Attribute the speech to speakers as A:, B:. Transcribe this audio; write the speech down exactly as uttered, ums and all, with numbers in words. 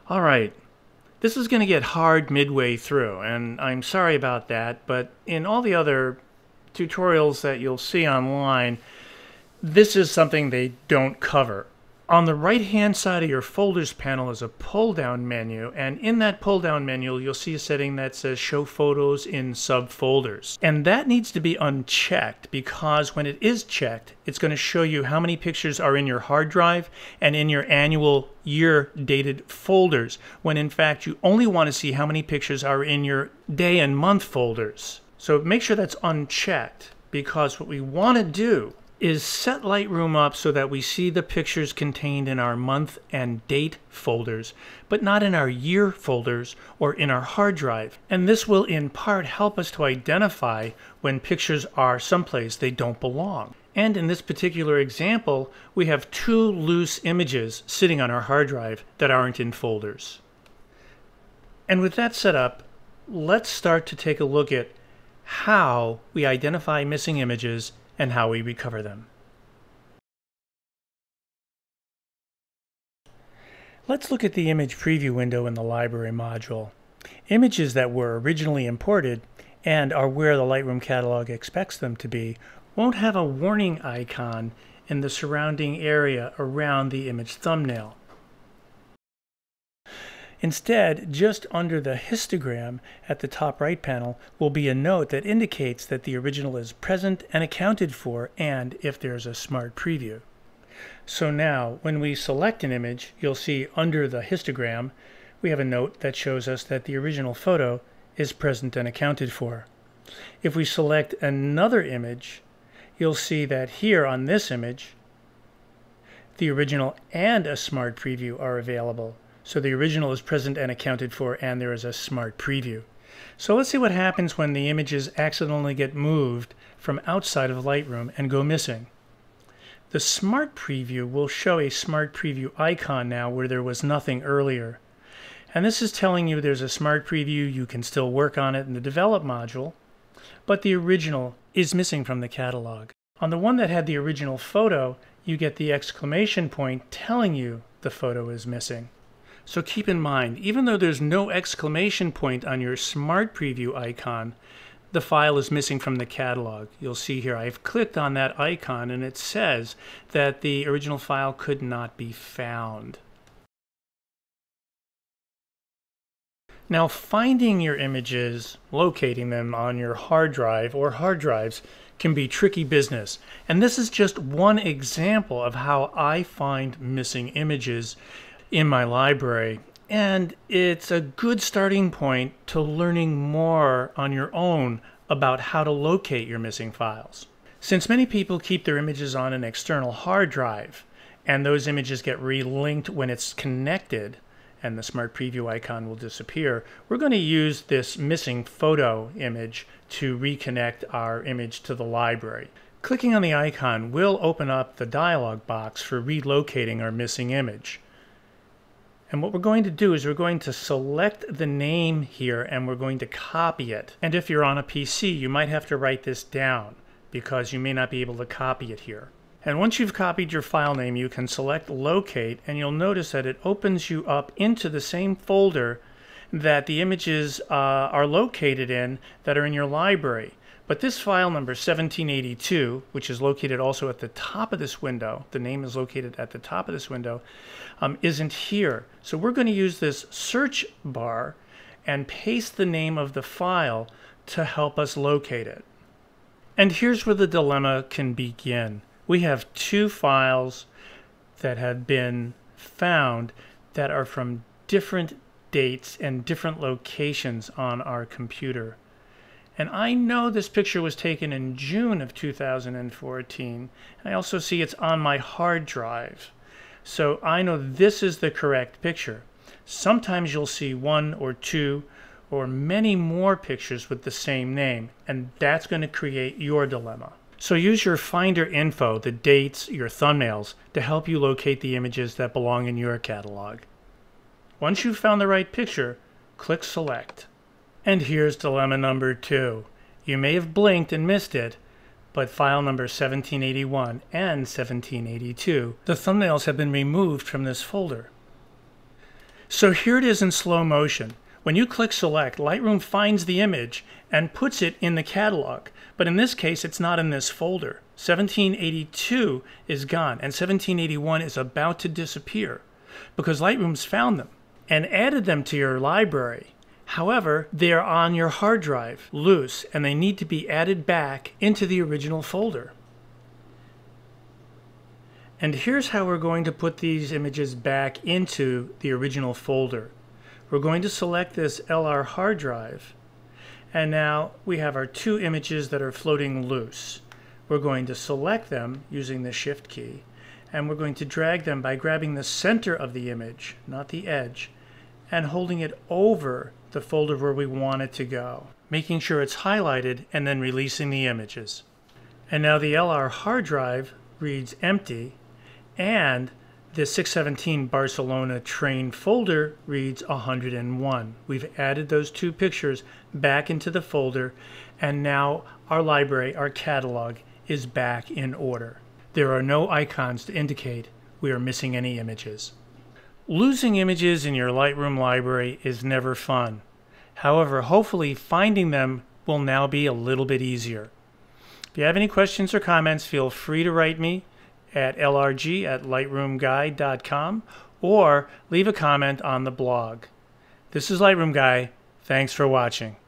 A: All right, this is going to get hard midway through, and I'm sorry about that, but in all the other tutorials that you'll see online, this is something they don't cover. On the right-hand side of your folders panel is a pull-down menu, and in that pull-down menu you'll see a setting that says show photos in subfolders. And that needs to be unchecked, because when it is checked, it's going to show you how many pictures are in your hard drive and in your annual year-dated folders, when in fact you only want to see how many pictures are in your day and month folders. So make sure that's unchecked, because what we want to do is set Lightroom up so that we see the pictures contained in our month and date folders, but not in our year folders or in our hard drive. And this will in part help us to identify when pictures are someplace they don't belong. And in this particular example, we have two loose images sitting on our hard drive that aren't in folders. And with that set up, let's start to take a look at how we identify missing images and how we recover them. Let's look at the image preview window in the library module. Images that were originally imported and are where the Lightroom catalog expects them to be won't have a warning icon in the surrounding area around the image thumbnail. Instead, just under the histogram at the top right panel will be a note that indicates that the original is present and accounted for, and if there's a smart preview. So now, when we select an image, you'll see under the histogram we have a note that shows us that the original photo is present and accounted for. If we select another image, you'll see that here on this image, the original and a smart preview are available. So the original is present and accounted for, and there is a smart preview. So let's see what happens when the images accidentally get moved from outside of Lightroom and go missing. The smart preview will show a smart preview icon now where there was nothing earlier. And this is telling you there's a smart preview, you can still work on it in the develop module, but the original is missing from the catalog. On the one that had the original photo, you get the exclamation point telling you the photo is missing. So keep in mind, even though there's no exclamation point on your Smart Preview icon, the file is missing from the catalog. You'll see here I've clicked on that icon and it says that the original file could not be found. Now, finding your images, locating them on your hard drive or hard drives can be tricky business. And this is just one example of how I find missing images in my library, and it's a good starting point to learning more on your own about how to locate your missing files. Since many people keep their images on an external hard drive, and those images get relinked when it's connected, and the Smart Preview icon will disappear, we're going to use this missing photo image to reconnect our image to the library. Clicking on the icon will open up the dialog box for relocating our missing image. And what we're going to do is we're going to select the name here and we're going to copy it. And if you're on a P C, you might have to write this down because you may not be able to copy it here. And once you've copied your file name, you can select Locate, and you'll notice that it opens you up into the same folder that the images uh, are located in that are in your library. But this file number seventeen eighty-two, which is located also at the top of this window, the name is located at the top of this window, um, isn't here. So we're going to use this search bar and paste the name of the file to help us locate it. And here's where the dilemma can begin. We have two files that have been found that are from different dates and different locations on our computer. And I know this picture was taken in June of two thousand fourteen. And I also see it's on my hard drive. So I know this is the correct picture. Sometimes you'll see one or two or many more pictures with the same name, and that's going to create your dilemma. So use your Finder info, the dates, your thumbnails, to help you locate the images that belong in your catalog. Once you've found the right picture, click Select. And here's dilemma number two. You may have blinked and missed it, but file number seventeen eighty-one and seventeen eighty-two, the thumbnails have been removed from this folder. So here it is in slow motion. When you click select, Lightroom finds the image and puts it in the catalog. But in this case, it's not in this folder. seventeen eighty-two is gone and seventeen eighty-one is about to disappear because Lightroom's found them and added them to your library. However, they're on your hard drive, loose, and they need to be added back into the original folder. And here's how we're going to put these images back into the original folder. We're going to select this L R hard drive, and now we have our two images that are floating loose. We're going to select them using the Shift key, and we're going to drag them by grabbing the center of the image, not the edge, and holding it over the folder where we want it to go, making sure it's highlighted and then releasing the images. And now the L R hard drive reads empty, and the six seventeen Barcelona train folder reads one hundred and one. We've added those two pictures back into the folder, and now our library, our catalog, is back in order. There are no icons to indicate we are missing any images. Losing images in your Lightroom library is never fun. However, hopefully finding them will now be a little bit easier. If you have any questions or comments, feel free to write me at L R G at lightroom guide dot com or leave a comment on the blog. This is Lightroom Guy. Thanks for watching.